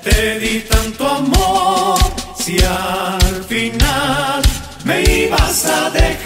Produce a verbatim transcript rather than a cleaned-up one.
Te di tanto amor, si al final me ibas a dejar.